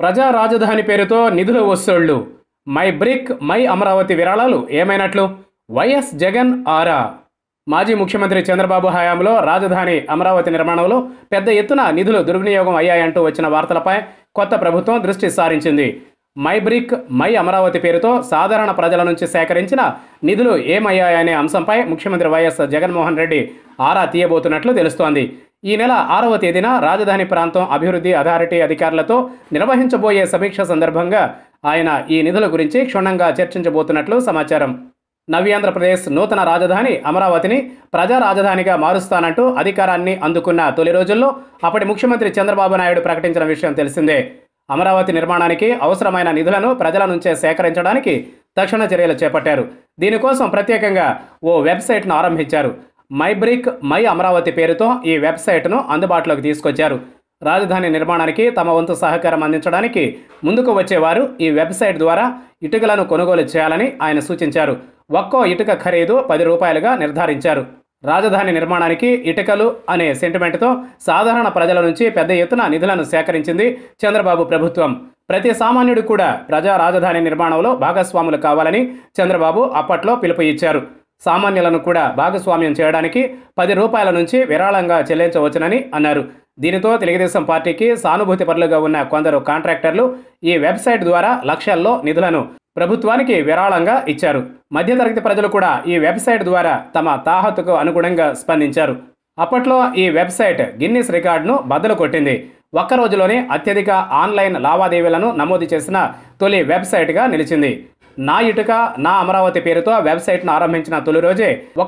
ప్రజా రాజధాని పేరుతో నిధుల వసూళ్లు. మై బ్రిక్ మై అమరావతి విరాళాలు ఏమైనట్లు? వైఎస్ జగన్ ఆరా. మాజీ ముఖ్యమంత్రి చంద్రబాబు హయాంలో రాజధాని అమరావతి నిర్మాణంలో పెద్ద ఎత్తున నిధులు దుర్వినియోగం అయ్యాయంటూ వచ్చిన వార్తలపై కొత్త ప్రభుత్వం దృష్టి సారించింది. మై బ్రిక్ మై అమరావతి పేరుతో సాధారణ ప్రజల నుంచి సేకరించిన నిధులు ఏమయ్యాయనే అంశంపై ముఖ్యమంత్రి వైఎస్ జగన్మోహన్ రెడ్డి ఆరా తీయబోతున్నట్లు తెలుస్తోంది. ఈ నెల 6వ తేదీన రాజధాని ప్రాంతం అభివృద్ధి అథారిటీ అధికారులతో నిర్వహించబోయే సమీక్ష సందర్భంగా ఆయన ఈ నిధుల గురించి క్షుణ్ణంగా చర్చించబోతున్నట్లు సమాచారం. నవ్యాంధ్రప్రదేశ్ నూతన రాజధాని అమరావతిని ప్రజా రాజధానిగా మారుస్తానంటూ అధికారాన్ని అందుకున్న తొలి రోజుల్లో అప్పటి ముఖ్యమంత్రి చంద్రబాబు నాయుడు ప్రకటించిన విషయం తెలిసిందే. అమరావతి నిర్మాణానికి అవసరమైన నిధులను ప్రజల నుంచే సేకరించడానికి తక్షణ చర్యలు చేపట్టారు. దీనికోసం ప్రత్యేకంగా ఓ వెబ్సైట్ను ఆరంభించారు. మై బ్రిక్ మై అమరావతి పేరుతో ఈ వెబ్సైట్ను అందుబాటులోకి తీసుకొచ్చారు. రాజధాని నిర్మాణానికి తమ వంతు సహకారం అందించడానికి ముందుకు వచ్చేవారు ఈ వెబ్సైట్ ద్వారా ఇటుకలను కొనుగోలు చేయాలని ఆయన సూచించారు. ఒక్కో ఇటుక ఖరీదు 10 రూపాయలుగా నిర్ధారించారు. రాజధాని నిర్మాణానికి ఇటుకలు అనే సెంటిమెంట్తో సాధారణ ప్రజల నుంచి పెద్ద ఎత్తున నిధులను సేకరించింది చంద్రబాబు ప్రభుత్వం. ప్రతి సామాన్యుడు కూడా ప్రజా రాజధాని నిర్మాణంలో భాగస్వాములు కావాలని చంద్రబాబు అప్పట్లో పిలుపు ఇచ్చారు. సామాన్యులను కూడా భాగస్వామ్యం చేయడానికి 10 రూపాయల నుంచి విరాళంగా చెల్లించవచ్చునని అన్నారు. దీనితో తెలుగుదేశం పార్టీకి సానుభూతి పరులుగా ఉన్న కొందరు కాంట్రాక్టర్లు ఈ వెబ్సైట్ ద్వారా లక్షల్లో నిధులను ప్రభుత్వానికి విరాళంగా ఇచ్చారు. మధ్యతరగతి ప్రజలు కూడా ఈ వెబ్సైట్ ద్వారా తమ తాహతుకు అనుగుణంగా స్పందించారు. అప్పట్లో ఈ వెబ్సైట్ గిన్నిస్ రికార్డును బద్దలు కొట్టింది. ఒక్క రోజులోనే అత్యధిక ఆన్లైన్ లావాదేవీలను నమోదు చేసిన తొలి వెబ్సైట్గా నిలిచింది. నా ఇటుక నా అమరావతి పేరుతో వెబ్సైట్ను ఆరంభించిన తొలి రోజే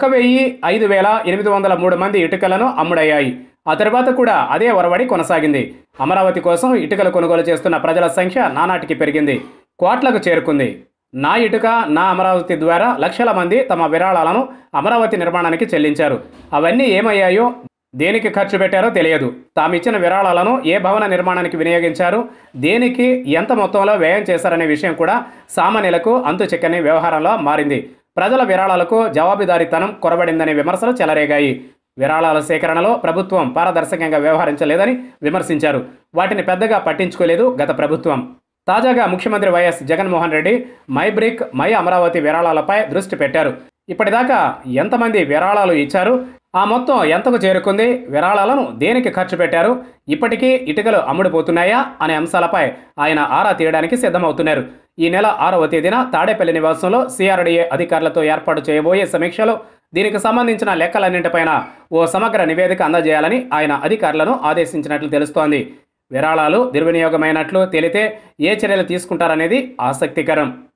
1,05,803 మంది ఇటుకలను అమ్ముడయ్యాయి. ఆ తర్వాత కూడా అదే ఒరవడి కొనసాగింది. అమరావతి కోసం ఇటుకలు కొనుగోలు చేస్తున్న ప్రజల సంఖ్య నానాటికి పెరిగింది, కోట్లకు చేరుకుంది. నా ఇటుక నా అమరావతి ద్వారా లక్షల మంది తమ విరాళాలను అమరావతి నిర్మాణానికి చెల్లించారు. అవన్నీ ఏమయ్యాయో, దేనికి ఖర్చు పెట్టారో తెలియదు. తామిచ్చిన విరాళాలను ఏ భవన నిర్మాణానికి వినియోగించారు, దేనికి ఎంత మొత్తంలో వ్యయం చేశారనే విషయం కూడా సామాన్యులకు అంతు చిక్కని వ్యవహారంలో మారింది. ప్రజల విరాళాలకు జవాబుదారీతనం కొరబడిందనే విమర్శలు చెలరేగాయి. విరాళాల సేకరణలో ప్రభుత్వం పారదర్శకంగా వ్యవహరించలేదని విమర్శించారు. వాటిని పెద్దగా పట్టించుకోలేదు గత ప్రభుత్వం. తాజాగా ముఖ్యమంత్రి YS Jaganmohan Reddy my brick my Amaravati విరాళాలపై దృష్టి పెట్టారు. ఇప్పటిదాకా ఎంతమంది విరాళాలు ఇచ్చారు, ఆ మొత్తం ఎంతకు చేరుకుంది, విరాళాలను దేనికి ఖర్చు పెట్టారు, ఇప్పటికీ ఇటుకలు అమ్ముడుపోతున్నాయా అనే అంశాలపై ఆయన ఆరా తీయడానికి సిద్ధమవుతున్నారు. ఈ నెల 6వ తేదీన తాడేపల్లి నివాసంలో సిఆర్డీఏ అధికారులతో ఏర్పాటు చేయబోయే సమీక్షలో దీనికి సంబంధించిన లెక్కలన్నింటిపైన ఓ సమగ్ర నివేదిక అందజేయాలని ఆయన అధికారులను ఆదేశించినట్లు తెలుస్తోంది. విరాళాలు దుర్వినియోగమైనట్లు తేలితే ఏ చర్యలు తీసుకుంటారనేది ఆసక్తికరం.